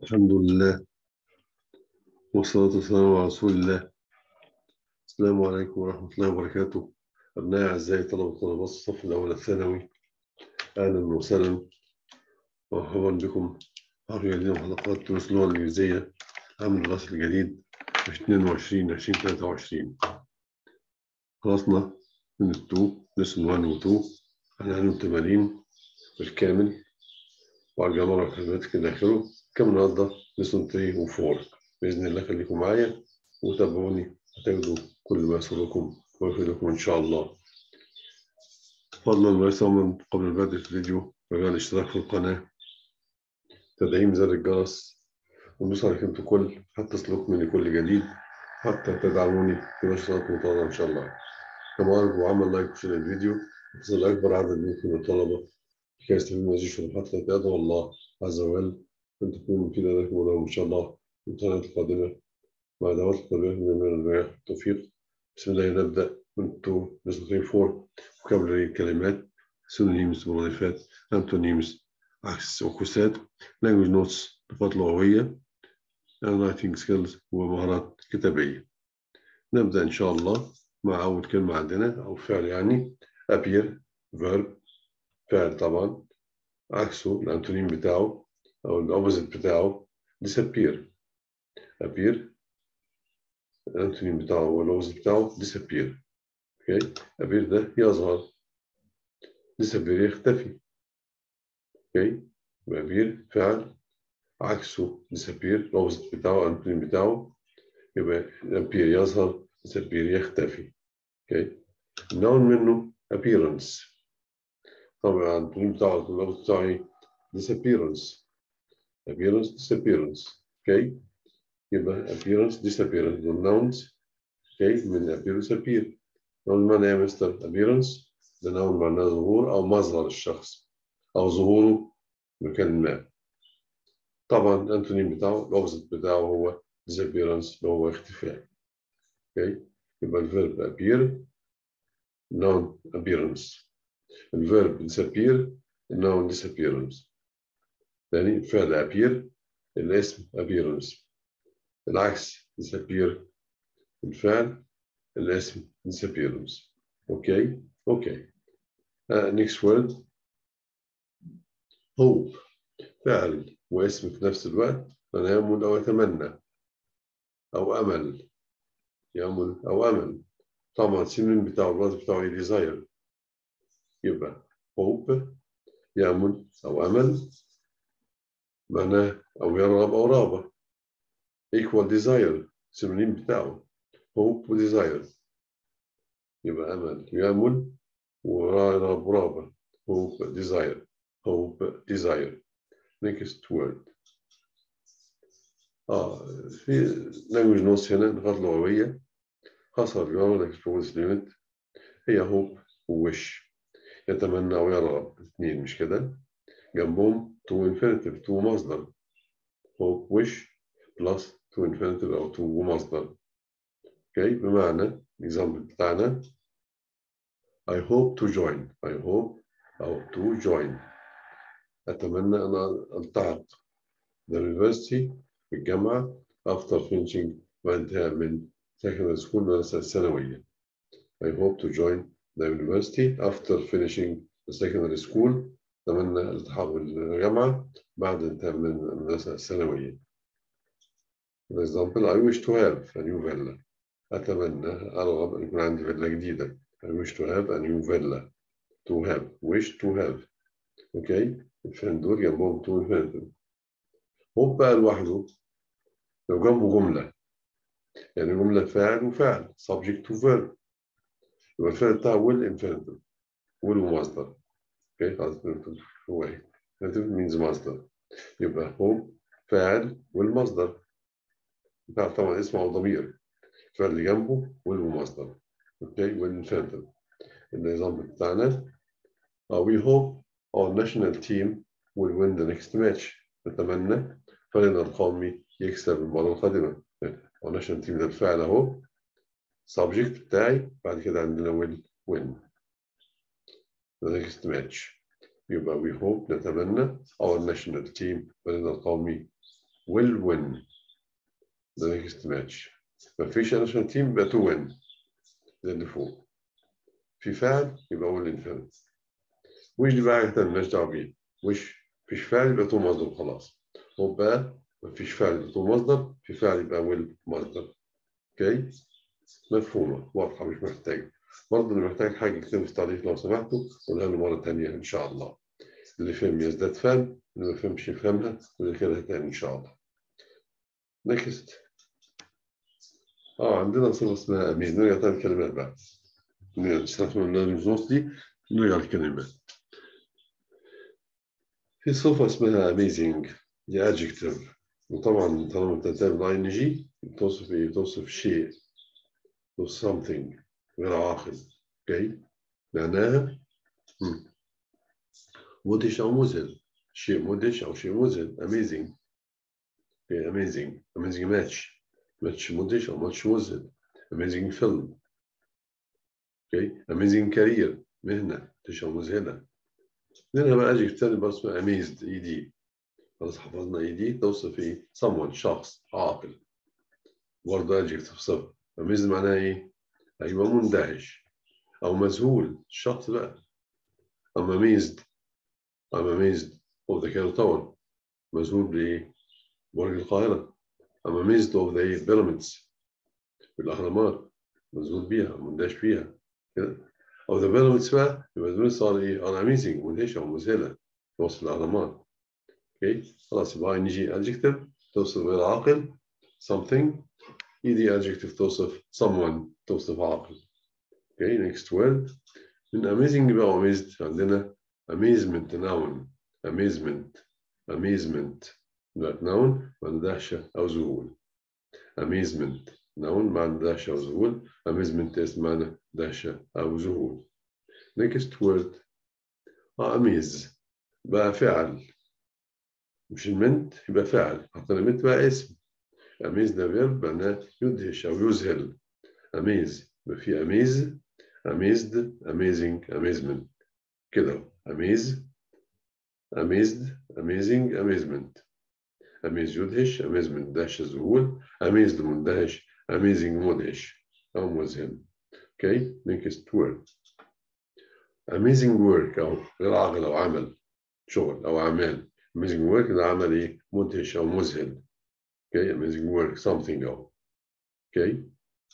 الحمد لله والصلاة والسلام على رسول الله. السلام عليكم ورحمة الله وبركاته. أبنائي أعزائي طلبة وطلبات الصف الأول الثانوي، أهلا وسهلا ومرحبا بكم في جديد من حلقات دروس اللغة الإنجليزية عام الدراسي الجديد 2022-2023. خلصنا من التو لسن 1 و 2 هنعلم التمارين بالكامل وأرجع مرة وكلمات إلى آخره. كم النهاردة لسن 3 و 4 بإذن الله. خليكم معايا وتابعوني هتجدوا كل ما يسركم ويفيدكم إن شاء الله. فضلا وليس أمرا قبل بدء الفيديو رجاء الاشتراك في القناة، تدعيم زر الجرس، ودوس على كلمة كل حتى تصلكم من كل جديد، حتى تدعموني في نشرات مطالعة إن شاء الله. كما أرجو عمل لايك في الفيديو يصل أكبر عدد منكم من الطلبة لكي يستفيدوا من هذه الشروحات التي أدعو الله عز وجل أن تكون مفيدة لكم ولهم إن شاء الله في الامتحانات القادمة مع دعوات التربية من النجاح والتوفيق. بسم الله نبدأ من 2 لسن 3 4. vocabulary الكلمات، synonyms مرادفات، antonyms عكس وعكوسات، language notes نقاط لغوية، writing skills ومهارات كتابية. نبدأ إن شاء الله مع أول كلمة عندنا أو فعل، يعني appear verb فعل طبعا، عكسه الأنتونيم بتاعه أو الأوبوزيت بتاعه disappear. appear الأنتونيم بتاعه والأوبوزيت بتاعه disappear. اوكي، appear ده يظهر، disappear يختفي. اوكي، appear فعل عكسه disappear الأوبوزيت بتاعه الأنتونيم بتاعه، يبقى appear يظهر disappear يختفي. اوكي، النوع منه appearance، طبعا الأنتونيم بتاعه الأوبوزيت بتاعه disappearance. appearance disappearance. اوكي، يبقى appearance disappearance والnouns اوكي من appear disappear. نوع معناه يا مستر appearance ده نوع معناه ظهور أو مظهر الشخص أو ظهوره مكان ما. طبعا الأنتونيم بتاعه الأوبوزيت بتاعه هو disappearance اللي هو اختفاء. اوكي، يبقى الفيرب appear noun appearance، الفيرب disappear noun disappearance. يعني الفعل appear الاسم appearance، العكس disappear الفعل الاسم disappearance. اوكي اوكي. next word hope، فعل واسم في نفس الوقت. أنا يأمل أو أتمنى أو أمل، يأمل أو أمل. طبعا السينونيم بتاعه الوظيفة بتاعه desire، يبقى hope يأمل أو أمل معناه أو يرغب أو رغبة equal desire السينونيم بتاعه hope و desire، يبقى أمل يأمل ورغب ورغبة hope desire hope desire. next word في language notes هنا نقاط لغوية خاصة بالجرامر exposed limit هي hope وwish، يتمنى أو يرغب الاثنين مش كده؟ جنبهم to infinitive to مصدر hope wish plus to infinitive أو to مصدر. اوكي، بمعنى الإكزامبل بتاعنا I hope to join، I hope أو to join أتمنى أن ألتحق the university في الجامعة after finishing بعد انتهاء من secondary school المدرسة الثانوية. I hope to join the university after finishing the secondary school، أتمنى الالتحاق بالجامعة بعد انتهاء من المدرسة الثانوية. For example I wish to have a new villa، أتمنى أرغب أن يكون عندي فيلا جديدة. I wish to have a new villa. to have wish to have. أوكي، الفعل دول جنبهم to infinitive. hope بقى لوحده لو جنبه جملة، يعني جملة فاعل وفعل subject to verb، يبقى الفعل بتاعه will infinitive will ومصدر. اوكي خلاص هو ايه infinitive means مصدر، يبقى hope فاعل والمصدر فاعل طبعا اسمه أو ضمير، الفعل اللي جنبه will ومصدر. اوكي will infinitive. النظام بتاعنا we hope our national team will win the next match، نتمنى فريقنا القومي يكسب المباراة القادمة. our national team ده الفعل اهو subject بتاعي، بعد كده عندنا will win the next match، يبقى we hope نتمنى our national team فريقنا القومي will win the next match. مفيش national team يبقى to win زي اللي فوق. في فعل يبقى will انفينيت. وش دي بقى مالناش دعوة بيه. وش مفيش فعل يبقى to مصدر خلاص. هو بقى مفيش فعل يبقى to مصدر، في فعل يبقى will مصدر. اوكي؟ مفهومة واضحة مش محتاج. برضه اللي محتاج حاجة يكتب في التعليق لو سمحتوا قولها له مرة تانية إن شاء الله. اللي فهم يزداد فهم، اللي ما فهمش يفهمها ويذاكرها تاني إن شاء الله. نكست. عندنا صفة اسمها أمين. نرجع تاني الكلمات بقى. نستخدم النصوص دي نرجع للكلمات. في صفة اسمها amazing دي adjective. وطبعا طالما بتنتهي بال ing بتوصف إيه؟ بتوصف شيء. توصف something غير عاقل. اوكي؟ معناها مدهش أو مذهل. شيء مدهش أو شيء مذهل. amazing. اوكي amazing match. ماتش مدهش أو ماتش مذهل. amazing film. اوكي amazing career مهنة مدهشة أو مذهلة. منها بقى adjective تاني بقى اسمها amazed ed. خلاص حفظنا ed توصف ايه؟ someone شخص عاقل. برضه adjective صفة. amazed معناها ايه؟ أيوه مندهش أو مذهول الشخص بقى. I'm amazed of the Cairo Tower. مذهول بإيه؟ برج القاهرة. I'm amazed of the pyramids. بالأهرامات مذهول بيها مندهش بيها كده. أو the pyramids بقى يبقى البيراميدز صار إيه؟ are amazing مندهشة أو مذهلة توصف الأهرامات. اوكي خلاص يبقى نيجي adjective توصف غير عاقل something. يجي adjective توصف someone توصف عاقل. اوكي next word. من amazing بقى amazed عندنا amazement noun. amazement noun معنى دهشة أو ذهول. amazement noun معنى دهشة أو ذهول. amazement اسم معنى دهشة أو ذهول. next word. amaze بقى فعل مش المنت يبقى فعل. حتى المنت بقى اسم. amaze ده verb معناه يدهش أو يذهل. amaze يبقى في amazed amazing amazement كده. amazed amazing amazement. amaze يدهش amazement دهش ذهول amazed مندهش amazing مدهش أو مذهل. اوكي next word. amazing work أو غير عقل أو عمل شغل أو أعمال. amazing work ده عمل إيه؟ مدهش أو مذهل. اوكي amazing work something أو اوكي.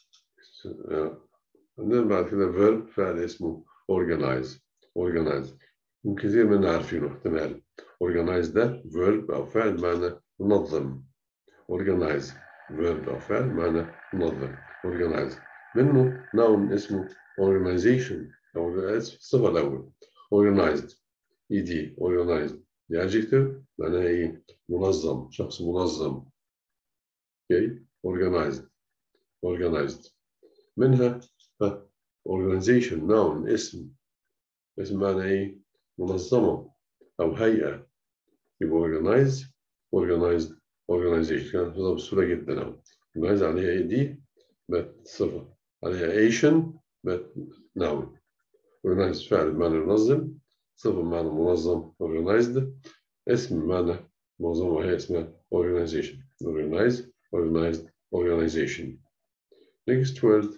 عندنا بعد كده verb فعل اسمه organize. كثير منا عارفينه احتمال. organize ده verb أو فعل معنى منظم. organize verb أو فعل معنى منظم. organize منه noun اسمه organization أو الصفة الأول organized ed organized. دي adjective معناها إيه؟ منظم شخص منظم. okay organized منها organization noun اسم معنى ايه؟ منظمة أو هيئة. يبقى organization كانت بسهولة جدا أهو. organize عليها ايه دي؟ بقت صفة. عليها ation بقت noun. organize فعل بمعنى منظم. صفة بمعنى منظم organized. اسم بمعنى منظمة وهي اسمها organization. organization. next word.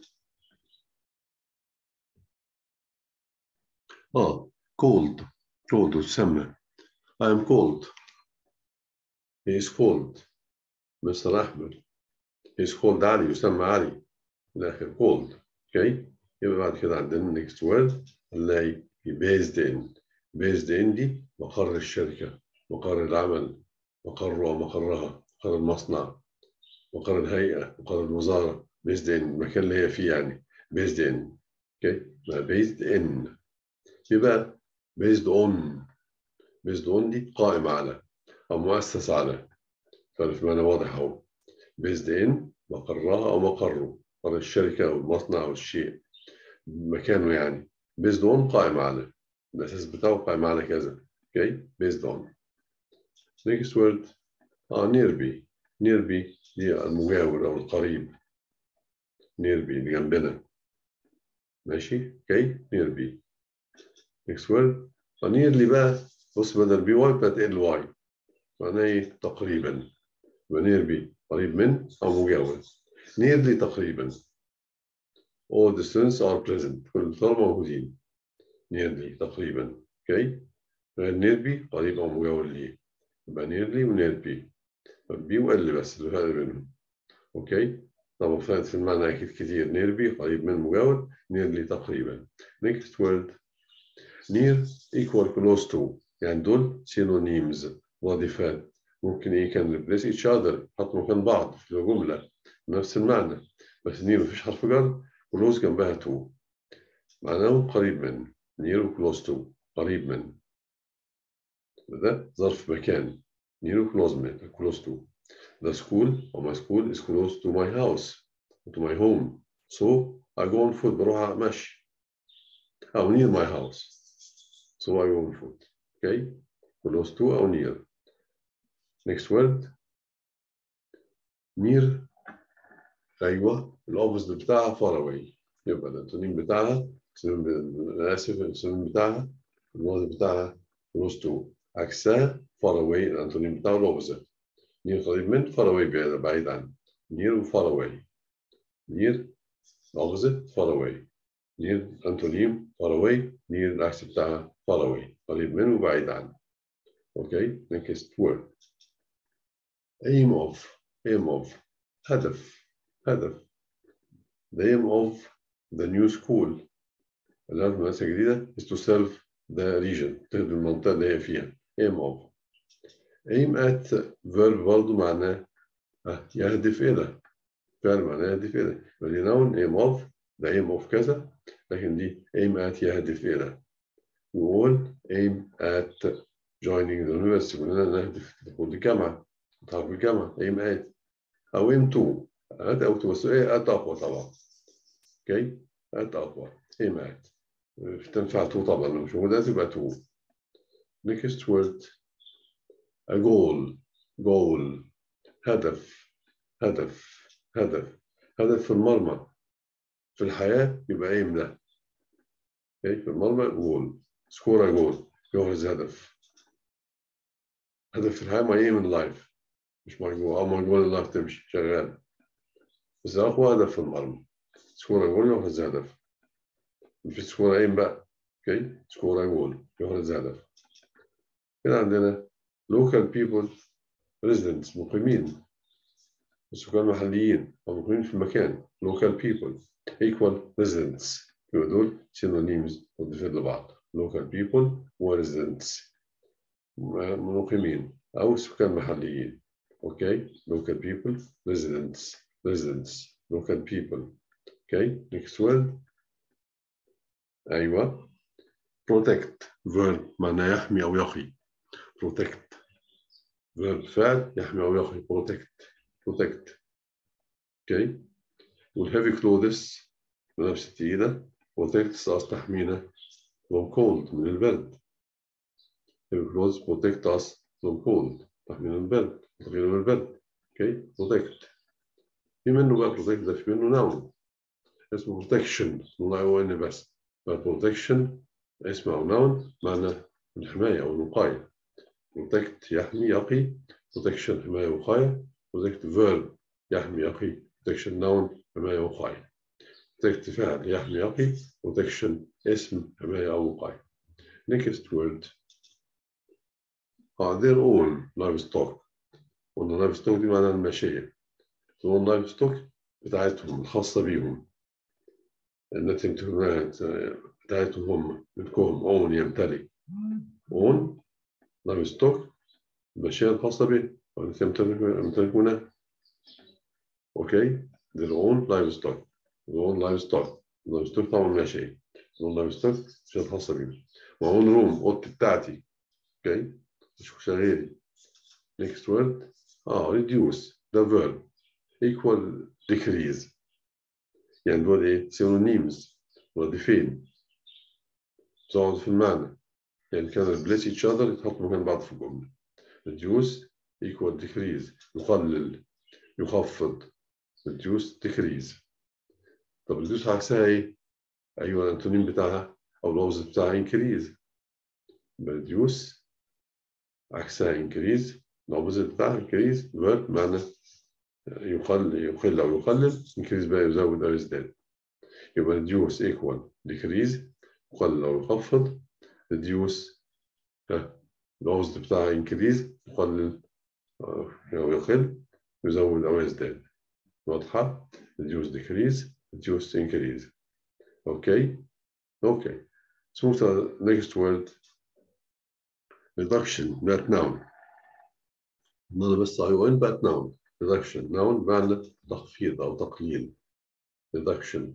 cold تسمى. I am cold. He is cold. Mr. أحمد. He is cold علي يسمى علي. الآخر cold. Okay. يبقى بعد كده عندنا next word نلاقي based in دي مقر الشركة مقر العمل مقر ومقرها مقر المصنع مقر الهيئة مقر الوزارة. based in المكان اللي هي فيه يعني based in. Okay. based in يبقى based on دي قائم على أو مؤسس على. فالف معنى واضح أهو. based in مقرها أو مقره مقر الشركة أو المصنع أو الشيء مكانه يعني. based on قائم على الأساس بتاعه قائم على كذا. okay based on. next word. nearby دي المجاور أو القريب. nearby اللي جنبنا ماشي. okay nearby. next word. nearly بقى بص بدل بي واي بقت ال واي معناه ايه؟ تقريبا. يبقى nearby قريب من أو مجاور. nearly تقريبا. all the students are present. كل الطلبة موجودين. nearly تقريبا. اوكي. nearby قريب أو مجاور ليه. يبقى nearly و nearby. بي وال بس اللي فرق بينهم. اوكي. طبعا فرق في المعنى أكيد كتير. nearby قريب من مجاور. nearly تقريبا. next word. near equal close to. يعني دول synonyms مرادفات. ممكن كان replace each other حطوا مكان بعض في الجملة نفس المعنى. بس near مفيش حرف جر close جنبها to. معناه قريب من. near close to قريب من. ده ظرف مكان. near close من close to. The school or my school is close to my house to my home. So I go on foot. بروح مشي. أو near my house. So I go on foot. Okay. close to أو near. next word. near. أيوة الأوبوزيت بتاعها far away. يبقى الأنتونيم بتاعها آسف السينونيم بتاعها الماضي بتاعها close to. عكسها far away الأنتونيم بتاعه الأوبوزيت. near قريب من far away بعيد عن. near و far away. near opposite far away. near أنتونيم far away. near العكس بتاعها far away قريب من وبعيد عن. Okay. next word. aim of هدف. the aim of the new school اللي هي المدرسة الجديدة is to serve the region تخدم المنطقة اللي هي فيها. aim of. aim at verb برضه معناه يهدف إلى. فعل معناه يهدف إلى. ودي noun aim of the aim of كذا لكن دي aim at يهدف إلى. we all aim at joining the university كلنا نهدف دخول الجامعة. نتعرف الجامعة aim at أو aim to at أو to بس at أقوى طبعا. اوكي at أقوى aim at تنفع to طبعا لو مش موجودة تبقى to. next word. a goal هدف في المرمى في الحياة يبقى aim ده. اوكي في المرمى goal. score a goal يحرز هدف في الحياة ما aim in life مش مرجوع أو مرجوع in life تمشي شغال بس أقوى هدف في المرمى. score a goal يحرز هدف مش score aim بقى. اوكي score a goal يحرز هدف. هنا عندنا local people residents مقيمين السكان المحليين أو مقيمين في المكان local people equal residents يبقى دول synonyms مضيفين لبعض. local people و residents مقيمين أو سكان محليين. okay local people residents local people. okay next word. أيوة protect verb معناه يحمي أو يقي. protect verb فعل يحمي أو يقي protect. okay والheavy clothes ملابس التقيلة protects us تحمينا from cold من البرد. heavy clothes protect us from cold تحمينا من البرد تحمينا من البرد. okay protect. في منه بقى protect ده في منه noun اسمه protection والله هو إن بس protection اسمه أو noun معنى الحماية أو الوقاية. protect يحمي يقي protection حماية وقاية. protect verb يحمي يقي protection noun حماية وقاية. protect فعل يحمي يقي protection اسم حماية أو وقاية. next word. they're all livestock. قلنا livestock دي معناها الماشية. all livestock بتاعتهم الخاصة بيهم التي بتاعتهم هم ملكهم own يمتلك. own livestock الماشية الخاصة بهم والتي يمتلكونها. اوكي their own livestock. livestock طبعا ماشية. own livestock الماشية الخاصة بيهم. own room أوضتي بتاعتي. اوكي مش غيري. next word. reduce the verb equal decrease يعني دول ايه synonyms مرادفين تقعد في المعنى يعني كان replace each other يتحط مكان بعض في الجملة. reduce equal decrease يقلل يخفض reduce decrease. طب reduce عكسها ايه؟ ايوه الانتونيم بتاعها او اللفظ بتاعها increase. reduce عكسها increase الأوبوزيت بتاع increase verb معنى يقل أو يقلل. increase بقى يزود أو يزداد. يبقى reduce equal decrease يقلل أو يخفض. reduce الأوبوزيت بتاع increase يقلل أو يقل، يزود أو يزداد. واضحة؟ reduce decrease reduce increase. okay. let's move to the next word. reduction that noun. not بس ION but noun. reduction noun معنى تخفيض أو تقليل. reduction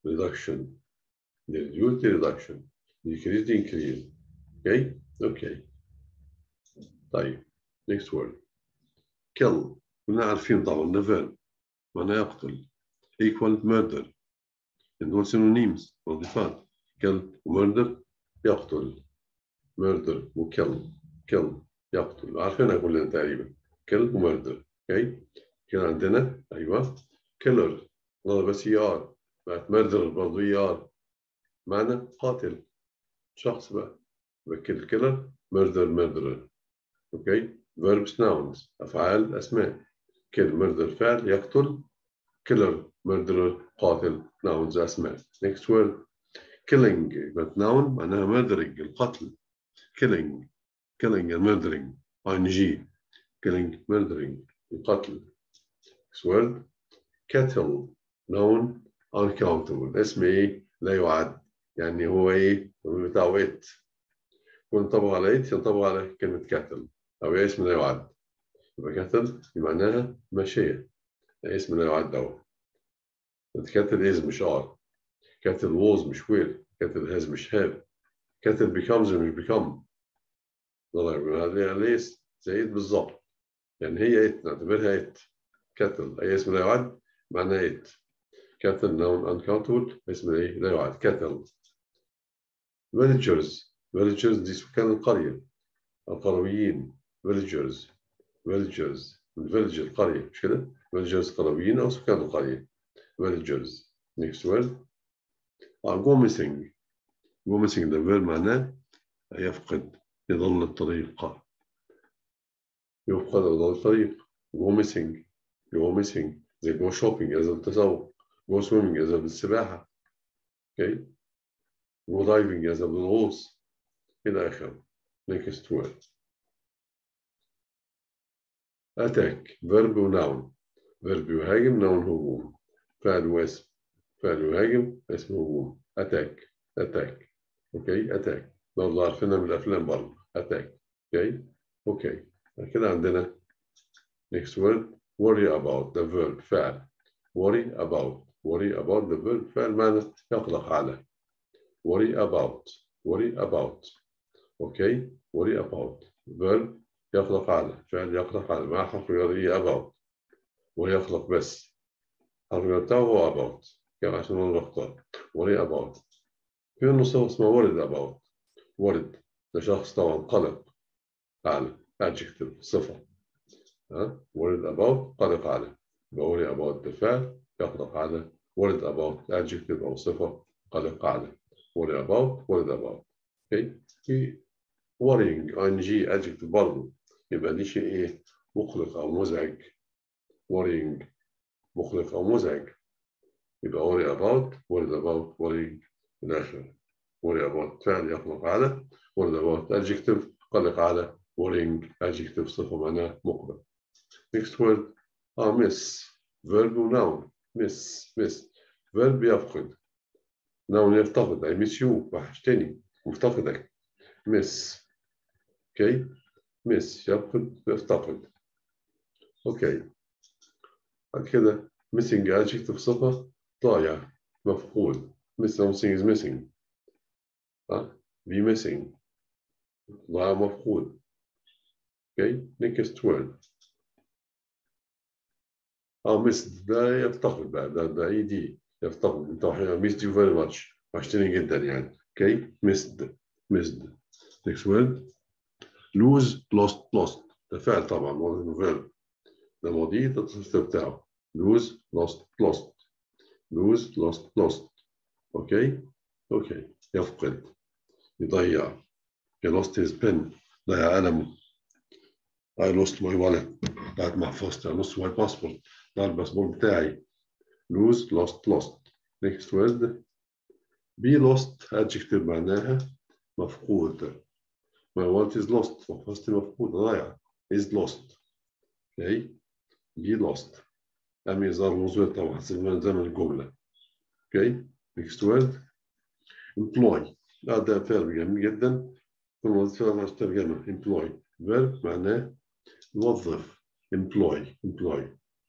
reduce reduction decrease increase. okay. طيب next word. kill كلنا عارفين طبعا ده verb معناه يقتل. equal murder دول synonyms مرادفات. kill وmurder يقتل. murder وkill يقتل عارفينها كلنا تقريبا. kill وmurder. كده عندنا ايوه killer بس ER بقت murder برضه ER معنى قاتل شخص بقى. kill killer murder murderer. verbs nouns افعال اسماء. kill murder فعل يقتل. killer murderer قاتل nouns اسماء. next word killing but noun معناها murdering القتل. killing and murdering ing killing murdering القتل. next word cattle noun uncountable اسم لا يعد يعني هو بتاع ويت ينطبق على ينطبق على كلمة cattle أو اسم لا يعد. يبقى cattle معناها ماشية اسم لا يعد أو cattle is مش are. cattle was مش will. cattle has مش have. cattle becomes مش become. ليه زي بالظبط يعني هي نعتبرها cattle أي اسم لا يعد معناه cattle noun uncountable اسم لا يعد cattle. villagers دي سكان القرية القرويين. villagers الفيلج القرية مش كده؟ villagers قرويين أو سكان القرية. villagers. next word go missing ده verb معناه يفقد يضل الطريق. يفقد أو يضل الطريق. go missing زي go shopping إذا التسوق. go swimming إذا بالسباحة. go diving إذا بالغوص إلى آخره. next word attack verb noun. verb يهاجم noun هجوم. فعل واسم فعل يهاجم اسم هجوم. attack attack برضه عارفينها من الأفلام برضه attack. كده عندنا next word worry about the verb فعل. worry about the verb فعل معنى يقلق على. worry about worry about verb يقلق على فعل يقلق على مع حرف الجر about ويقلق بس حرف الجر بتاعه هو about كده عشان أنا بختار worry about. في النص اسمه worried about. worried ده شخص طبعا قلق على adjective صفة. worried about قلق على. worry about ده فعل يقلق على. worried about adjective أو صفة قلق على. worry about. في worrying ing adjective برضه يبقى دي شيء مقلق أو مزعج. worrying مقلق أو مزعج يبقى worried about worrying إلى آخره. worry about فعل يقلق على. worried about adjective قلق على. worrying adjective صفة معناه مقلق. next word miss verb noun. miss verb يفقد. noun يفتقد I miss you وحشتني مفتقدك. miss miss يفتقد. بعد كده missing adjective صفة ضايع مفقود. something is missing be missing ضايع مفقود. next word missed ده يفتقد بقى ده يفتقد انت missed you very much وحشتني جدا يعني. missed next word lose lost ده فعل طبعا verb ده ماضي ده التصريف بتاعه. lose lost. يفقد يضيع. he lost his pen ضيع قلمه. I lost my wallet. بتاعت محفظتي. I lost my passport. بتاع الباسبور بتاعي. lose lost. next word be lost adjective معناها مفقود. my wallet is lost. محفظتي مفقودة ضايعة. is lost. okay be lost. أمي ظهر موصول طبعا زمن الجملة. okay next word employ. ده فعل جميل جدا. ثم فعل ترجمة employ. verb معناه موظف. employ.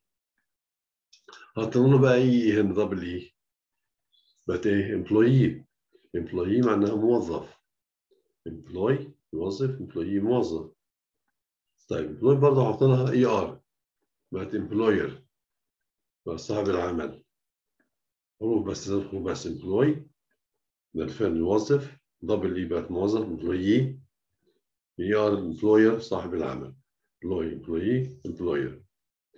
هتقولوا بقى ايه هنا دبل ايه؟ بقت ايه؟ employee معناها موظف. employ موظف. employee موظف. طيب employ برضه حط لها اي ار بقت employer بقى صاحب العمل. حروف بس employ ده الفعل موظف. دبل اي بقت موظف employee. اي ار employer صاحب العمل. employer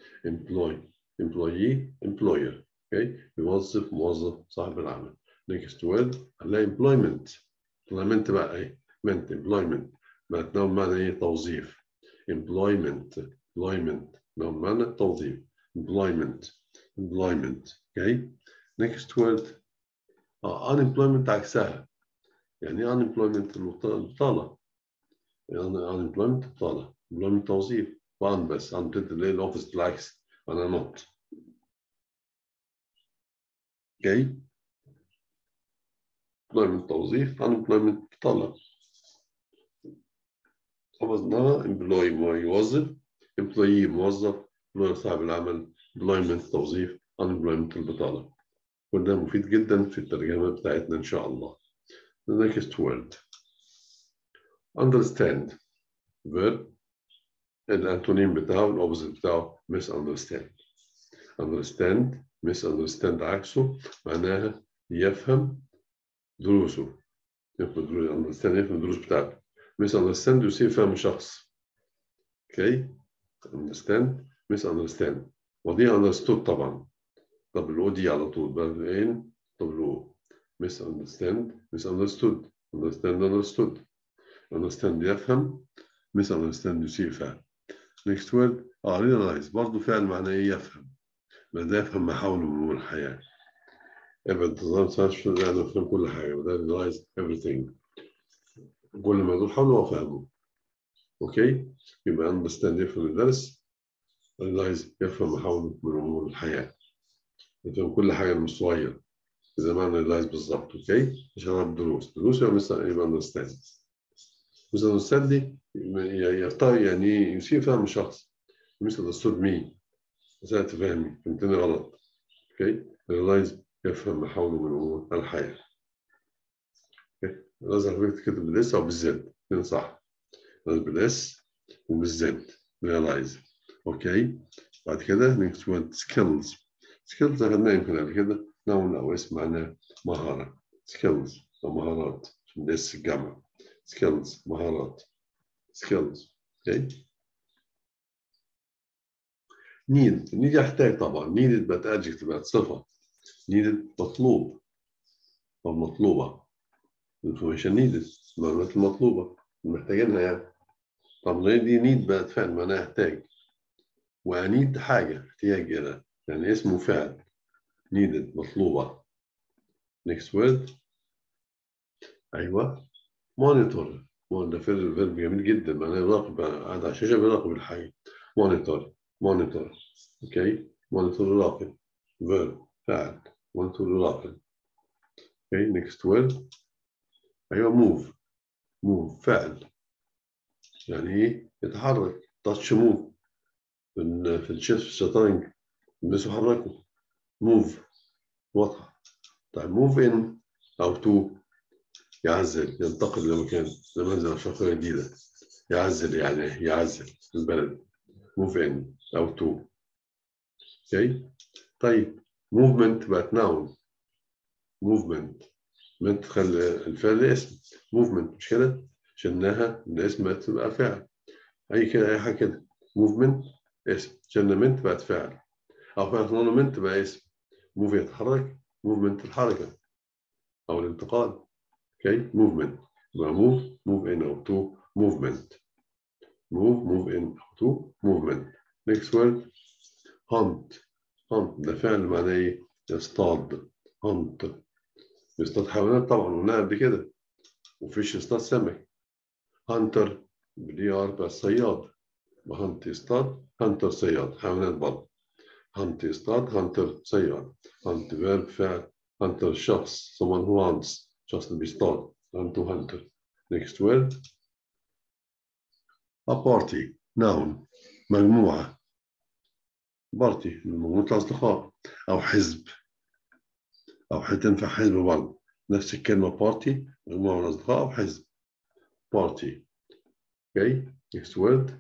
employer. okay موظف صاحب العمل. next word هنلاقي employment بقى ايه؟ employment بقت نوع معنى ايه؟ توظيف. employment نوع معنى توظيف. employment. okay next word unemployment عكسها. يعني unemployment البطالة. يعني unemployment بطالة. employment توظيف. بس اللي الاوفيس بالعكس. أنا not. okay employment توظيف. unemployment بطالة. حفظناها employee موظف. employee موظف. employer صاحب العمل. employment توظيف. unemployment البطالة. وده مفيد جدا في الترجمة بتاعتنا إن شاء الله. The next word understand verb الأنتونيم بتاعه الأوبوزيت بتاعه misunderstand عكسه معناها يفهم دروسه. يفهم الدروس بتاعته. misunderstand يصير فهم شخص. okay misunderstand ودي understood طبعا. دبل او دي على طول بعدين دبل او. misunderstood understand يفهم. misunderstand يصير فهم. next word realize برضه فعل معناه يفهم. ده يفهم ما حوله من أمور الحياة. ابعد يعني يفهم كل حاجة. وده realize everything. كل ما يدور حوله هو فهمه. اوكي يبقى understand يفهم الدرس. realize يفهم ما حوله من أمور الحياة. يفهم كل حاجة من الصغير زي ما realize بالظبط. اوكي عشان أعرف دروس يبقى understand. misunderstand دي يعني يصير فهم الشخص. misunderstood me إزاي تفهمني فهمتني غلط. اوكي realize يفهم ما حوله من أمور الحياة. اوكي لازم حضرتك تكتب بالاس أو بالزد الاثنين صح. لازم بالاس وبالزد realize. اوكي بعد كده next word skills أخذناه يمكن قبل كده نوع أو اسم معناه مهارة. skills أو مهارات عشان الاس الجمع. skills مهارات. اوكي need يحتاج طبعا. needed بقت adjective بقت صفة. needed مطلوب أو مطلوبة. information needed المعلومات المطلوبة محتاجينها يعني. طب دي need بقت فعل معناها يحتاج. وأنيد حاجة احتياج إلى يعني اسمه فعل. needed مطلوبة. next word أيوة monitor. ده فيرب جميل جدا معناه يراقب. قاعد على الشاشة بيراقب الحاجة. monitor اوكي monitor يراقب. verb فعل. monitor يراقب. اوكي next word أيوة move فعل يعني إيه يتحرك. touch move في الشطرنج الناس يحركوا. move واضحة. طيب move in أو to يعزل ينتقل لمكان زي منزل شقة جديدة. يعزل يعني يعزل البلد. move in أو to. اوكي طيب movement بقت noun. movement تخلي الفعل اسم. movement مش كده شلناها من اسم تبقى فعل. أي حاجة كده movement اسم شلنا بقت فعل. أو فعل بقى اسم. move يتحرك. movement الحركة أو الانتقال. اوكي movement يبقى move in أو to movement. move in to movement. next word hunt. ده فعل معناه ايه؟ يصطاد. hunt يصطاد حيوانات طبعا قلناها قبل كده. وفيش يصطاد سمك. هانتر بدي ار بقى صياد. هانت يصطاد هانتر صياد حيوانات برضه. هانت يصطاد هانتر صياد. هانت فيرب فعل. هانتر شخص someone who hunts شخص اللي بيصطاد. هانت هانتر. next word a party noun مجموعة. بارتي مجموعة الأصدقاء أو حزب أو تنفع حزب برضه. نفس الكلمة بارتي مجموعة من الأصدقاء أو حزب. بارتي. okay next word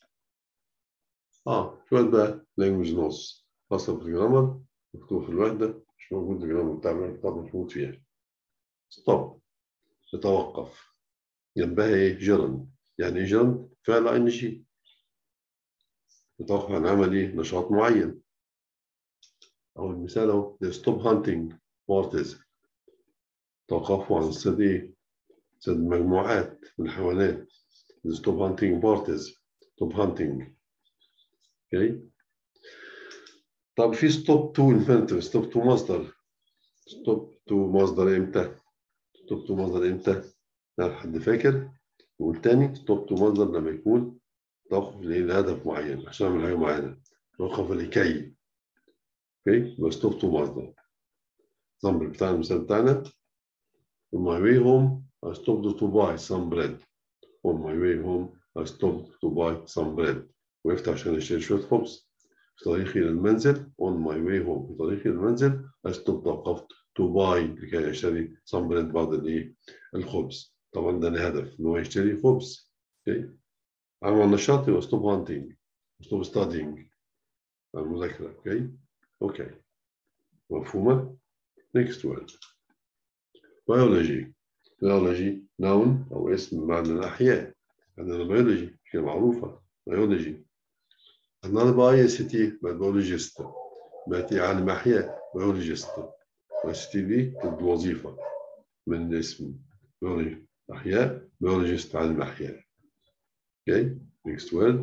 شوية بقى language notes خاصة بالجرامر مكتوب في الوحدة مش موجود الجرامر بتاع الكتاب مش موجود فيها. stop يتوقف. جنبها إيه؟ جيرند. يعني إيه جيرند؟ فعل إن جي يتوقف عن عمل إيه؟ نشاط معين. أو المثال أهو stop hunting parties توقفوا عن صيد إيه؟ صيد مجموعات من الحيوانات. stop hunting parties stop hunting. okay طب في stop to infinitive stop to مصدر. stop to مصدر إمتى؟ stop to مصدر إمتى؟ لو حد فاكر. والتاني stop to مصدر لما يكون توقف لهدف معين عشان أعمل حاجة معينة. توقف لكي. اوكي يبقى stop to مصدر. الزمبل بتاع المثال بتاعنا on my way home I stopped to buy some bread. on my way home I stopped to buy some bread. وقفت عشان أشتري شوية خبز. في طريقي إلى المنزل on my way home في طريقي إلى المنزل I stopped توقفت to buy لكي أشتري some bread بعض الخبز. طبعا ده الهدف إن هو يشتري خبز. اوكي عمل النشاط يبقى stop hunting stop studying المذاكرة. اوكي مفهومة؟ next word biology. biology noun أو اسم معنى الأحياء. عندنا biology كلمة معروفة biology. عندنا بقى ICT biologist بقت عالم أحياء biologist. ICT دي الوظيفة من الاسم biology أحياء biologist عالم أحياء. okay next word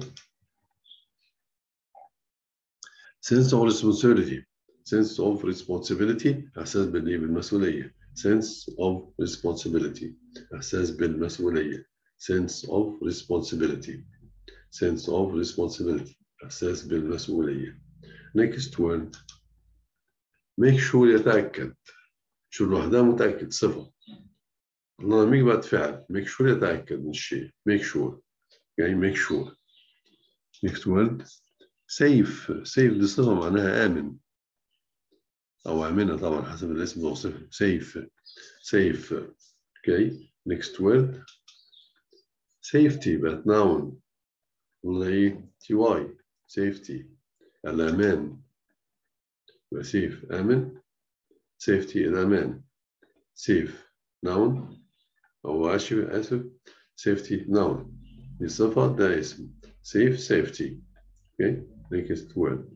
sense of responsibility. sense of responsibility إحساس بالمسؤولية. sense of responsibility إحساس بالمسؤولية. sense of responsibility sense of responsibility إحساس بالمسؤولية. next word make sure يتأكد. شو لوحدها متأكد صفة. لما يجي بعد فعل make sure يتأكد من الشيء make sure يعني make sure. next word safe. safe دي صفة معناها آمن أو آمنة طبعا حسب الاسم توصفه. safe safe. okay next word safety بقت noun قلنا إيه ty safety الأمان. safe آمن safety الأمان. safe noun أو آسف safety noun دي صفة ده اسم. safe safety. okay next word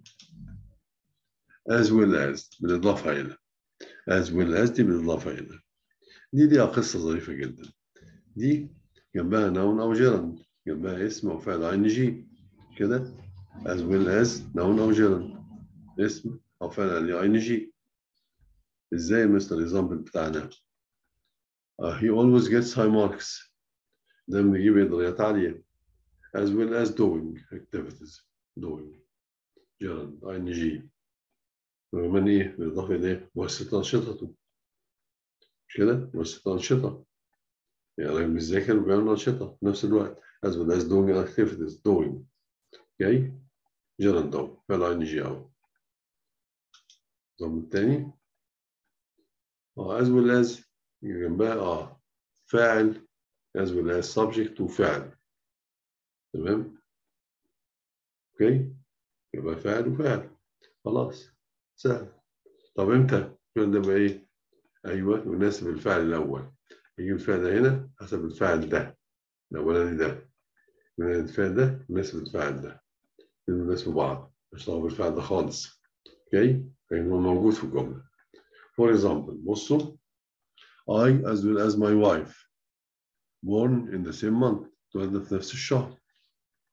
as well as بالإضافة إلى. as well as دي بالإضافة إلى. دي قصة ظريفة جدا. دي جنبها noun أو gerund جنبها اسم أو فعل ing كده as well as noun أو gerund اسم أو فعل ing. إزاي مثل الإكزامبل بتاعنا he always gets high marks دايما بيجيب درجات عالية. as well as doing activities doing gerund ing ومن إيه بالإضافة إليه مؤسسة أنشطته مش كده مؤسسة أنشطة يعني بيذاكر وبيعمل أنشطة في نفس الوقت as well as doing activities doing. okay gerund أو فعل ing أو النظام التاني as well as جنبها فاعل as well as subject وفعل. تمام اوكي يبقى فاعل وفعل خلاص سهل. طب امتى الفعل ده بقى ايه؟ ايوه يناسب الفعل الاول. يجي الفعل ده هنا حسب الفعل ده الاولاني ده. الفعل ده يناسب الفعل ده يناسبوا بعض مش طالب الفعل ده خالص. اوكي لان هو موجود في الجمله. فور اكزامبل بصوا I as well as my wife born in the same month اتولدنا في نفس الشهر.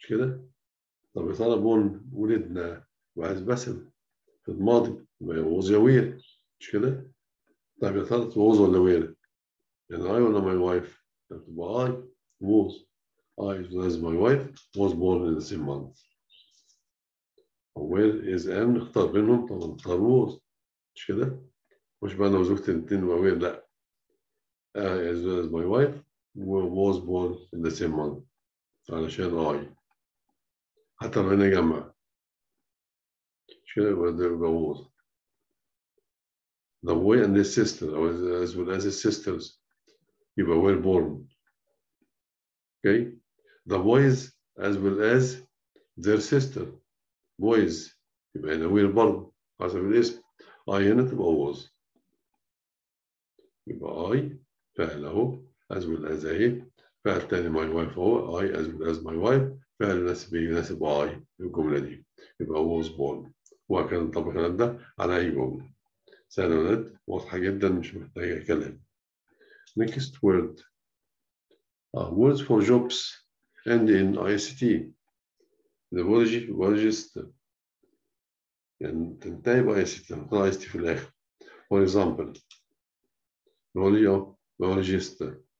مش كده؟ طب يا ترى بون ولدنا وعايز بسم في الماضي was يا وير مش كده؟ طب يا ترى was ولا وير؟ يعني I ولا my wife؟ تبقى I was. I as my wife was born in the same month. where is am نختار بينهم طبعا نختار was مش كده؟ مش بقى انا وزوجتي الاثنين وير لا. I as well as my wife was born in the same month. علشان I حتى لو انا جمع مش كده يبقى was. The boy and his sister as well as his sisters يبقى were born. Okay? The boys as well as their sister boys يبقى هنا were برضه حسب الاسم. I هنا تبقى was. يبقى I فعل اهو as well as اهي فعل تاني my wife اهو I as well as my wife فعل يناسب يناسب I الجملة دي يبقى was born. وهكذا نطبق الكلام ده على أي جملة. سهلة ولاد واضحة جدا مش محتاجة كلام. Next word words for jobs and in ICT. The biologist يعني تنتهي ب ICT نحط ICT في الآخر. For example biologist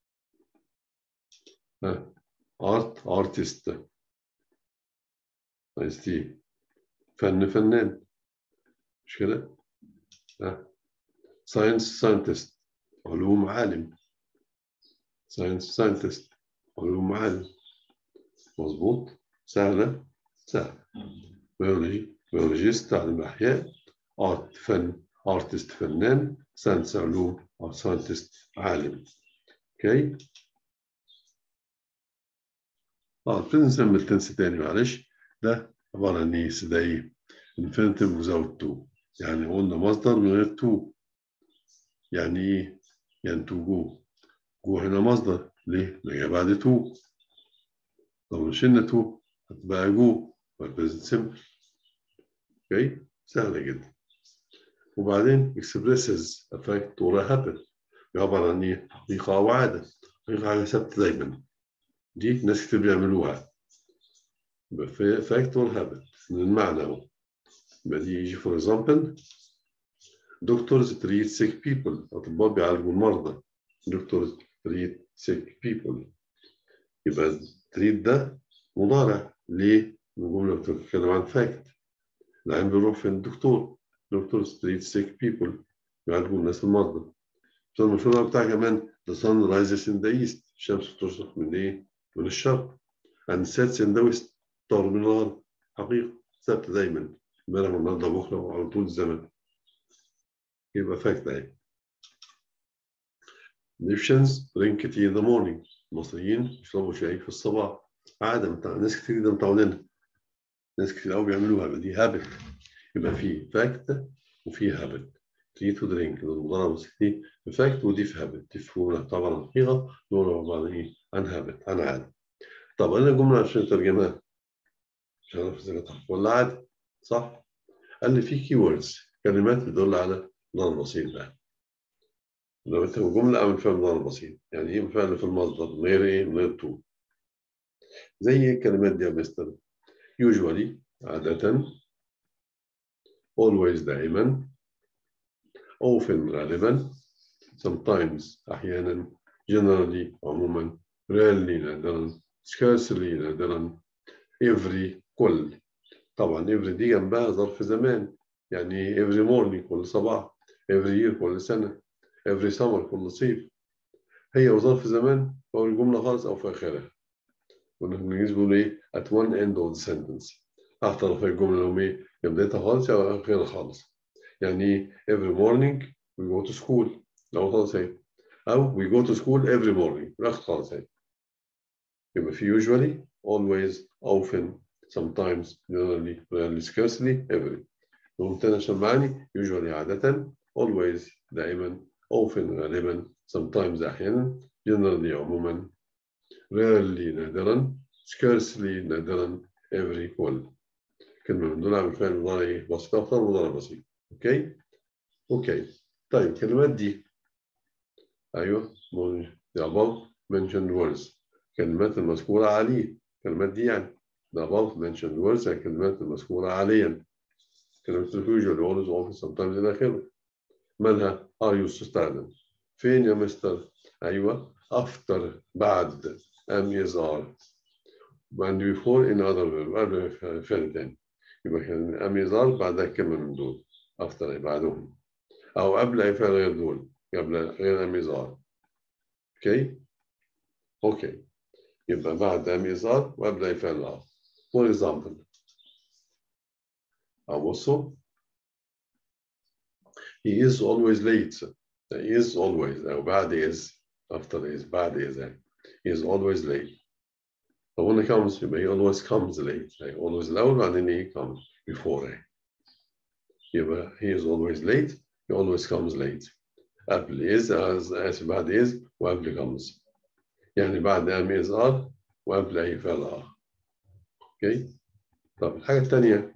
artist ICT فنان مش كده؟ scientist علوم عالم. scientist علوم عالم. مظبوط سهلة سهلة. biologist علم أحياء. art فن artist فنان. science علوم أو scientist عالم. اوكي present simple tense تاني معلش. ده عبارة عن ايه؟ ده ايه؟ infinitive without to يعني قلنا مصدر من غير to. يعني ايه؟ يعني to go. go هنا مصدر ليه؟ لأن بعد to. لو شلنا to هتبقى go present simple. اوكي سهلة جدا. وبعدين expresses affect ولا happen يعبر عن ايه؟ حقيقة أو عادة. حقيقة حاجة ثابتة دايما دي ناس كتير بيعملوها. fact or habit من المعنى اهو. يبقى دي يجي for example doctors treat sick people أطباء بيعالجوا المرضى. doctors treat sick people يبقى treat ده مضارع ليه؟ الجملة بتتكلم عن fact. العين بيروح فين؟ الدكتور. doctors treat sick people بيعالجوا الناس المرضى. المشهور بتاع كمان the sun rises in the east الشمس تشرق من ايه؟ من الشرق. and sets in the west تغرب من الغرب. حقيقة ثابتة دايما امبارح والنهارده بكره وعلى طول الزمن. يبقى فاكت اهي. Egyptians drink tea in the morning المصريين يشربوا شاي في الصباح. عادة ناس كتير جدا متعودينها. ناس كتير قوي بيعملوها دي هابت. يبقى في فاكت وفي هابت. تي تو درينك المضارع الموسيقي في فاكت ودي في هابت. دي في طبعا حقيقة دول عبارة عن ايه؟ عن هابت عن عادة. طب انا الجملة عشان نترجمها مش عارف اذا كانت ولا عادة صح؟ قال لي في كي ووردز كلمات بتدل على مضارع بسيط بقى. لو انت جملة أعمل فيها مضارع بسيط يعني ايه فعل في المصدر من غير ايه؟ من غير تو. زي الكلمات دي يا مستر usually عادة always دائما often غالبا sometimes أحيانا generally عموما rarely نادرا scarcely نادرا every كل. طبعا every دي جنبها ظرف زمان يعني every morning كل صباح every year كل سنة every summer كل صيف. هي وظرف زمان في أول الجملة خالص أو في آخرها. والإنجليزي بيقولوا إيه at one end of the sentence تحت طرف الجملة اللي هم إيه يا بدايتها خالص أو آخرها خالص. يعني every morning we go to school لو خالص هي أو we go to school every morning الآخر خالص هي. يبقى في usually always often sometimes generally rarely scarcely every. قلت أنا عشان معاني usually عادة always دائما often غالبا sometimes أحيانا generally عموما rarely نادرا scarcely نادرا every كل. كلمة من دول عامل فيها مضارع بسيط أكتر مضارع بسيط. أوكي؟ أوكي. طيب الكلمات دي أيوه the above mentioned words كلمات المذكورة عليه الكلمات دي يعني the above mentioned words الكلمات المذكورة حاليا. كلمة usually always often sometimes إلى آخره. منها are used تستخدم. فين يا مستر؟ أيوة after بعد am is are and before in other verb قبل فعل تاني. يبقى كان am is are بعدها كلمة من دول after بعدهم أو قبل أي فعل غير دول قبل غير am is are. أوكي يبقى بعد am is are وقبل أي فعل آخر. For example أبصوا he is always late. He is always أو بعد is after is بعد is he is always late. But when it comes يبقى he always comes late. Always الأول بعدين he comes before. يبقى he is always late. He always comes late. قبل is بعد is وقبل comes. يعني بعد am is are وقبل أي فعل آخر. أوكي. طب الحاجة الثانية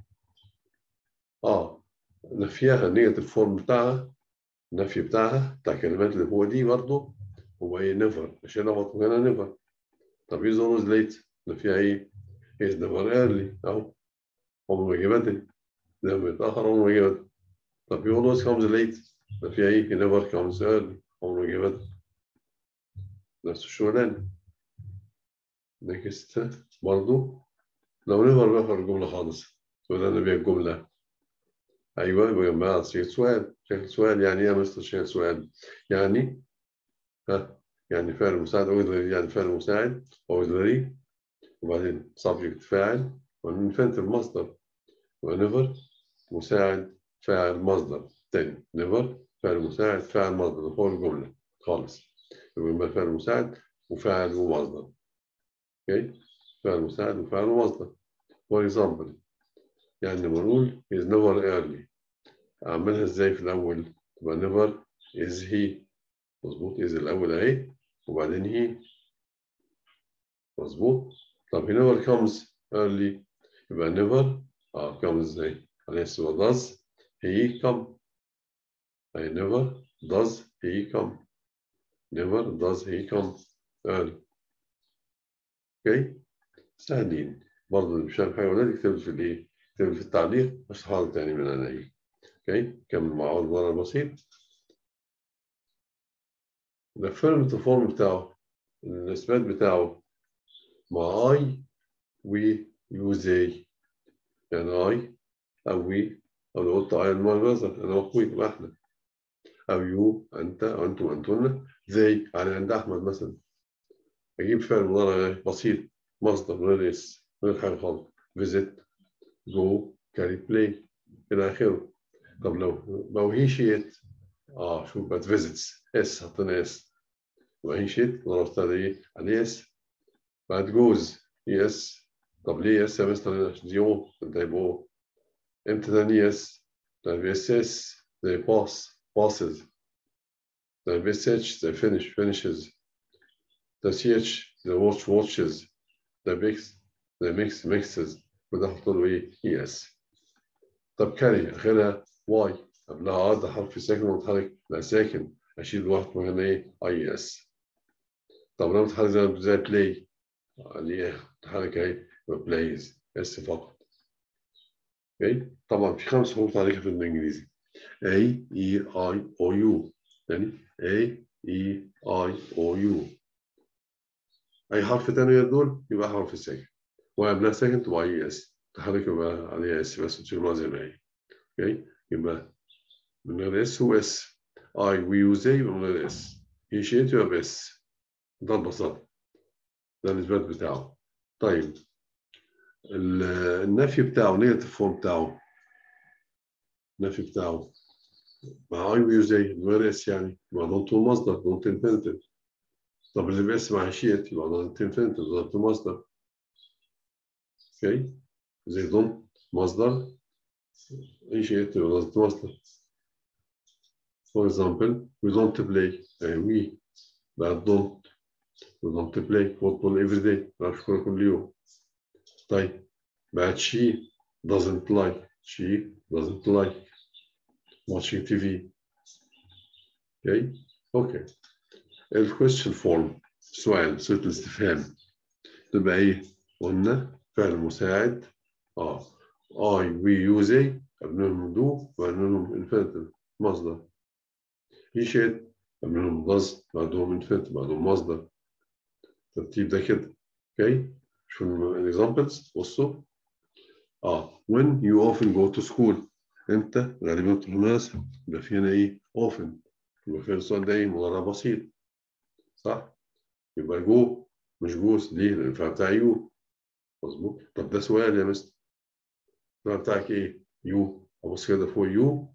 نفيها النيجاتيف فورم بتاعها النفي بتاعها بتاع الكلمات اللي هو دي برضه هو ايه نيفر عشان احط هنا نيفر. طب is always late نفيها ايه؟ is never early اهو عمره ما جه بدري دايما متأخر عمره ما جه بدري. طب he always comes late نفيها ايه؟ he never comes early عمره ما جه بدري. نفس الشغلانة. نكست برضه لو نيفر بقى الجملة خالص وده بيها الجملة. ايوه يبقى جنبها صيغة سؤال. شكل سؤال يعني ايه يا مستر شكل سؤال؟ يعني يعني فعل مساعد auxiliary يعني فعل مساعد auxiliary وبعدين subject فاعل وبعدين infinitive مصدر never مساعد فاعل مصدر تاني never فعل مساعد فاعل مصدر فوق الجملة خالص يبقى فعل مساعد وفاعل ومصدر. اوكي فعل مساعد وفاعل ومصدر. for example يعني لما نقول is never early أعملها إزاي في الأول؟ تبقى never is he مظبوط is الأول أهي وبعدين he مظبوط. طب he never comes early يبقى never comes ازاي؟ unless does he come أي never does he come never does he come early. اوكي سهلين برضه اللي مش فاهم حاجة ولا يكتب في الايه؟ يكتب في التعليق اشرحها له تاني من عينيا. اوكي كمل مع بعض مرة بسيط. الافيرماتيف فورم بتاعه الإثبات بتاعه مع I we you they يعني I أو we أو لو قلت I المنظر أنا وأخوي يبقى إحنا أو يو أنت أو أنتم أنتن they يعني عند أحمد مثلا أجيب فعل مضارع بسيط مصدر من غير اس من غير حاجة خالص visit go carry play إلى آخره. طب لو هي شيت شوف بقت visits اس حطينا اس وهي شيت ضربت عليه عليه اس بعد جوز يس. طب ليه يس يا مستر ديو انت يبقوا امتى تاني يس؟ طيب اس اس زي باس passes the message the finishes the ch the watches the mixes وده احط له ايه yes. طب كاري اخرها واي قبلها ده حرف ساكن ومتحرك لا ساكن اشيل واحد مكان ايه اي اس. طب لو متحرك زي بلاي يعني متحرك اهي بلايز اس فقط. اوكي طبعا في 5 حروف تعريف في الانجليزي A E I O U يعني A E I O U أي حرف تاني غير دول يبقى حرف ساكن وقبلها ساكن تبقى أي اس تحرك يبقى عليها اس بس تشيلها زي ما هي. اوكي يبقى من غير اس هو اس اي وي وزي يبقى من غير اس هي شيت يبقى بس ده البساطة ده الإثبات بتاعه. طيب النفي بتاعه نيجاتيف فورم بتاعه النفي بتاعه مع اي وي وزي من غير اس يعني يبقى ضمته مصدر ضمته انفينيتيف. طب اللي بس مع شيت يبقى ضمته انفينيتيف ضمته مصدر. اوكي زي ضمت مصدر اي شيء يبقى ضمته مصدر. For example we don't play we بعد don't we don't play football every day ما بلعبش كورة كل يوم. طيب بعد she doesn't like watching TV. اوكي الكويستشن فورم سؤال صيغة الاستفهام تبقى ايه؟ قلنا فعل مساعد I we you they قبلهم do وبعدهم infinitive مصدر. he should قبلهم does بعدهم infinitive بعدهم مصدر. الترتيب ده كده. اوكي شوفوا الاكزامبلز بصوا. when you often go to school امتى غالبا بالمناسبة يبقى في هنا ايه often يبقى في السؤال ده ايه مضارع بسيط صح؟ يبقى جو مش جوز ليه؟ لأن الفعل بتاع يو مظبوط. طب ده سؤال يا مستر الفعل بتاعك ايه؟ يو ابص كده فوق يو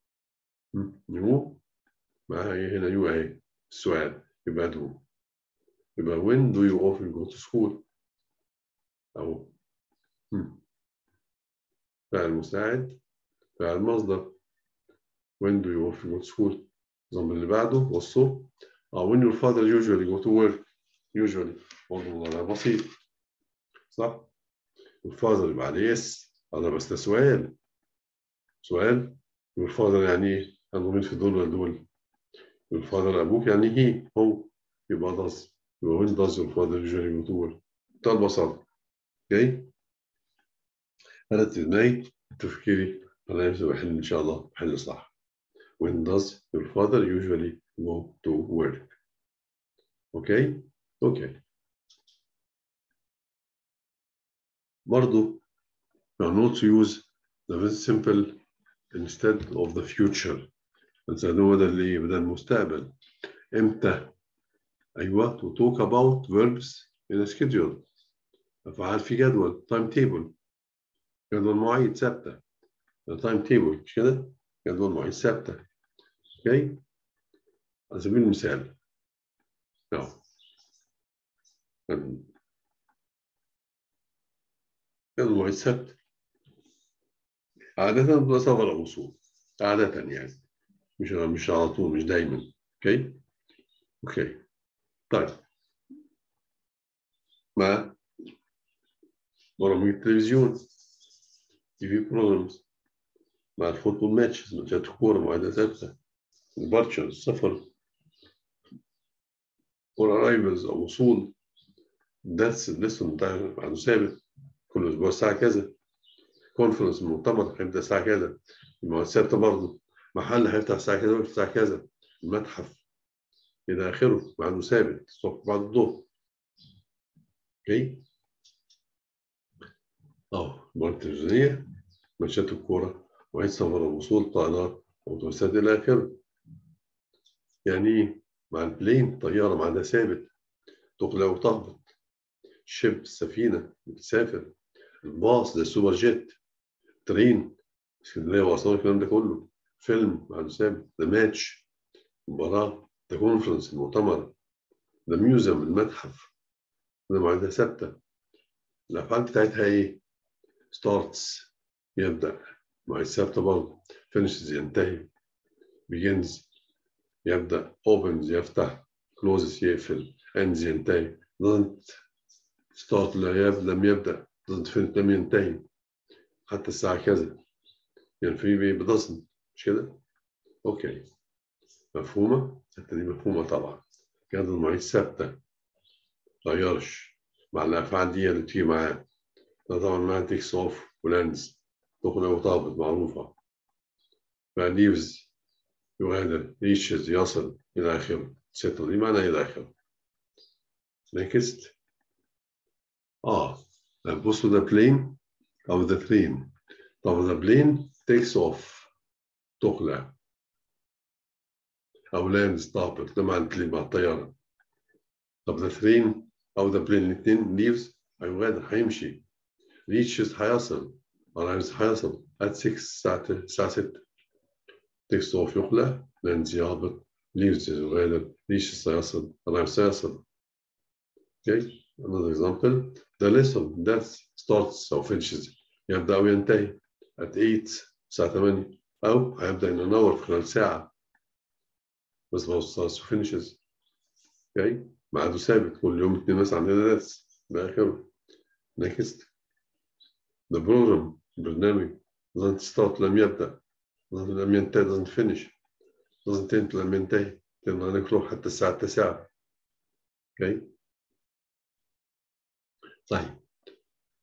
يو معاها ايه هنا يو اهي السؤال يبقى دو. يبقى when do you often go to school اهو فعل مساعد فعل مصدر when do you often go to school. النظام اللي بعده بصوا when your father usually go to work usually برضه مضارع بسيط صح؟ الفاذر يبقى عليه يس هذا بس ده سؤال your father يعني ايه؟ أنه مين في دول ولا دول؟ your father أبوك يعني هو يبقى does يبقى when does your father usually go to work. بتاع البساطة اوكي أنا دماغي تفكيري أنا نفسي بحل إن شاء الله بحل صح. when does your father usually go to work. اوكي برضو not to use the very simple instead of the future. نستخدمه بدل ايه؟ بدل المستقبل. امتى؟ ايوه to talk about verbs in a schedule. افعال في جدول time table جدول مواعيد ثابته. time table مش كده؟ جدول مواعيد ثابته. اوكي؟ على سبيل المثال جدول مواعيد ثابته. عادة بتبقى سفر أو وصول. عادة يعني مش على طول مش دايما. اوكي طيب مع برامج التلفزيون تي في بروجرامز مع الفوتبول ماتشات الكورة مواعيدها ثابتة. البارتشر السفر ورايفلز أو وصول درس الليسون بتاع عنده ثابت كل أسبوع الساعة كذا. كونفرنس المؤتمر هيبدأ الساعة كذا. المواعيد ثابتة برضه. محل هيفتح الساعة كذا والساعة كذا. المتحف إلى آخره عنده ثابت الصبح بعد الظهر. اوكي مواعيد التلفزيونية ماتشات الكورة مواعيد سفر ووصول طائرات وأتوبيسات إلى آخره. يعني مع البلين طيارة ميعادها ثابت تقلع وتهبط. شيب السفينة بتسافر. الباص ده السوبر جيت. ترين اسكندرية وأسوان الكلام ده كله. فيلم ميعاده ثابت. ده ماتش مباراة. ده كونفرنس المؤتمر. ده ميوزيوم المتحف ده مواعيدها ثابتة. الأفعال بتاعتها إيه؟ ستارتس يبدأ مواعيد ثابتة برضه. فينيشز ينتهي. بيجنز يبدأ. اوبنز يفتح. كلوزز يقفل. اندز ينتهي. doesn't start لم يبدأ. doesn't finish لم ينتهي حتى الساعة كذا. يعني في doesn't مش كده؟ اوكي مفهومة؟ الحتة دي مفهومة طبعا. كانت المواعيد ثابتة متغيرش مع الأفعال دي اللي بتيجي معاه. ده طبعا معاه تيكس اوف ولاندز تخلق وتهبط معروفة. فليفز يغادر ريتشز يصل إلى آخره. سيتل دي معنى إلى آخره. نيكست بصوا ده plane أو the train. طب the plane takes off تقلع أو lands تهبط ده مع الطيارة. طب the train أو the plane الاثنين leaves هيغادر هيمشي. reaches هيصل arrives هيصل at 6 الساعة 6. takes off يقلع lands يهبط leaves يغادر reaches هيصل arrives هيصل. Okay another example the lesson that starts أو finishes يبدأ أو ينتهي at 8 الساعة 8 أو هيبدأ ينور في خلال ساعة بس ما starts و finishes. okay ميعاده ثابت كل يوم 2 ناس عندنا درس إلى آخره. next the program البرنامج doesn't start لم يبدأ لم ينتهي doesn't finish doesn't end لم ينتهي لأنه هنروح حتى الساعة 9. okay طيب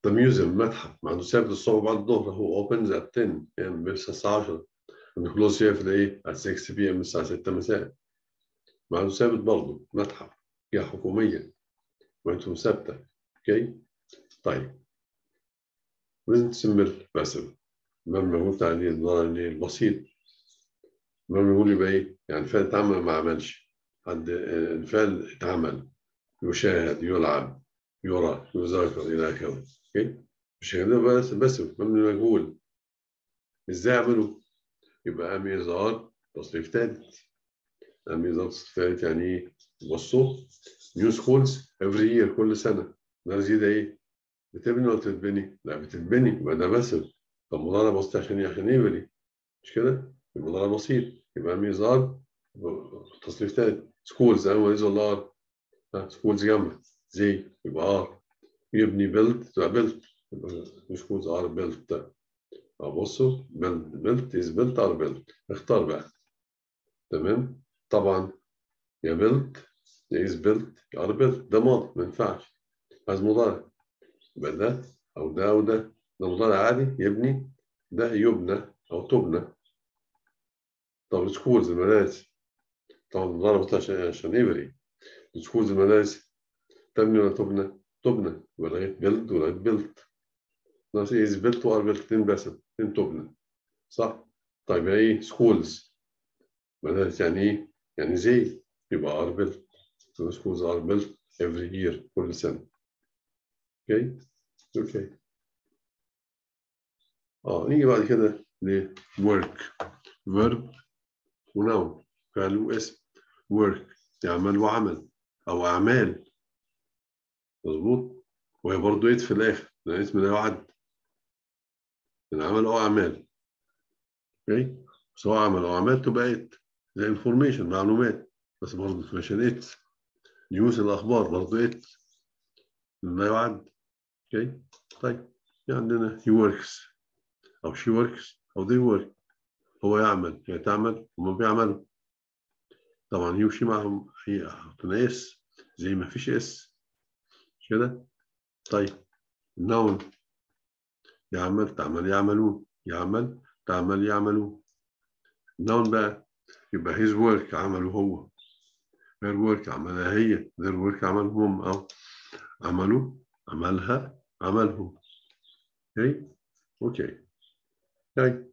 The museum متحف ما عنده ثابت الصبح بعد الظهر. هو opens at 10 يعني بيفتح الساعة 10. الكلوز يقفل إيه؟ at 6 p.m. الساعة 6 مساء. ما عنده ثابت برضه متحف. جهة حكومية وأنتم ثابتة. أوكي؟ طيب. present simple passive. المبني بتاع البسيط. المبني بيقول يبقى إيه؟ يعني الفعل اتعمل ما عملش. حد الفعل اتعمل. يشاهد، يلعب، يرى، يذاكر إلى آخره. أوكي؟ مش هيبقى بس مبني مجهول. إزاي أعمله؟ يبقى أهم إظهار تصريف ثالث. أهم إظهار تصريف ثالث يعني إيه؟ بصوا نيو سكولز إفري يير كل سنة. ده زيادة إيه؟ بتبني ولا تتبني؟ لا بتتبني يبقى ده باسف. طب مضارع بسيط عشان يبني مش كده؟ يبقى مضارع بسيط يبقى أهم إظهار تصريف ثالث. سكولز أول إظهار سكولز جمع زي يبقى يبني بيلت تبقى بيلت يبقى سكولز بيلت. بصوا بيلت از بيلت بيلت اختار بقى. تمام طبعا يا بيلت يا از بيلت يا بيلت ده ماضي ما ينفعش عايز مضارع يبقى ده او ده او ده مضارع عادي يبني ده يبنى او تبنى. طب سكولز المدارس طبعا المضارع بتاع عشان يبري سكولز المدارس تبني ولا تبنى؟ تبنى يبقى لغايه بيلت ولغايه بيلت ناقص از بيلت وار بيلت اتنين بس اتنين تبنى صح؟ طيب ايه سكولز مدارس يعني ايه؟ يعني زي يبقى ار بيلت schools are built every year كل سنة. اوكي اوكي نيجي بعد كده ل work verb ونون فعل واسم. work يعمل وعمل او اعمال مظبوط وهي برضه ايه في الاخر لان اسم لا يعد من عمل او اعمال. اوكي سواء عمل او اعمال تبقى ايه زي information معلومات بس برضه information ايه نيوز الاخبار برضه ايه لا يعد. اوكي طيب عندنا he works أو she works أو they work. هو يعمل هي تعمل هما بيعملوا. طبعا هي وشي معهم هي حطينا اس زي ما فيش اس مش كده. طيب النون يعمل تعمل يعملون يعمل تعمل يعملون. النون بقى يبقى his work عمله هو her work عملها هي their work عملهم أو عملوا عملها عملهم. اوكي اوكي طيب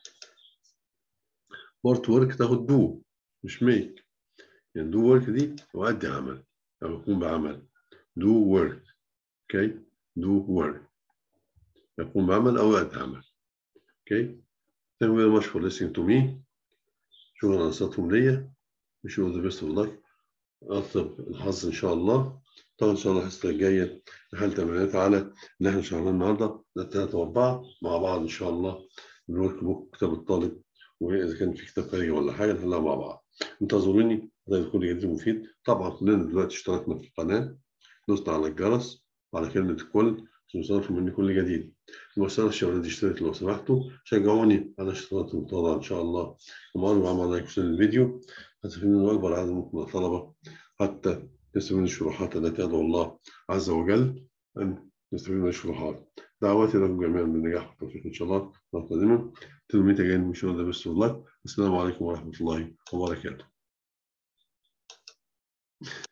بورت ورك تاخد دو مش ميك يعني دو ورك دي تؤدي عمل أو يكون بعمل do work اوكي do work يقوم بعمل أو يؤدي عمل. اوكي thank you very much for listening to me. شكرا على صوتكم ليا. wish you all the best of luck. أطلب الحظ إن شاء الله. طبعا إن شاء الله الحصة الجاية نحل تمرينات على اللي إحنا شغالين النهاردة ده 3 و4 مع بعض إن شاء الله. الورك بوك كتاب الطالب وإذا كان في كتاب خارجي ولا حاجة نحلها مع بعض. انتظروني ده كل جديد مفيد. طبعا كلنا دلوقتي اشتركنا في القناة دوسنا على الجرس وعلى كلمة الكل عشان يوصلكم مني كل جديد. لو اشتركتش ولا اشترك لو سمحتوا شجعوني على اشتراك المتواضع إن شاء الله. ومعلومة عن لايك في الفيديو هتفيدني من أكبر عدد ممكن من الطلبة حتى يستفيدوا من الشروحات التي أدعو الله عز وجل أن يستفيدوا من الشروحات. دعواتي لكم جميعا بالنجاح والتوفيق إن شاء الله القادمة. تلميذ again wish you all the best of luck. السلام عليكم ورحمة الله وبركاته.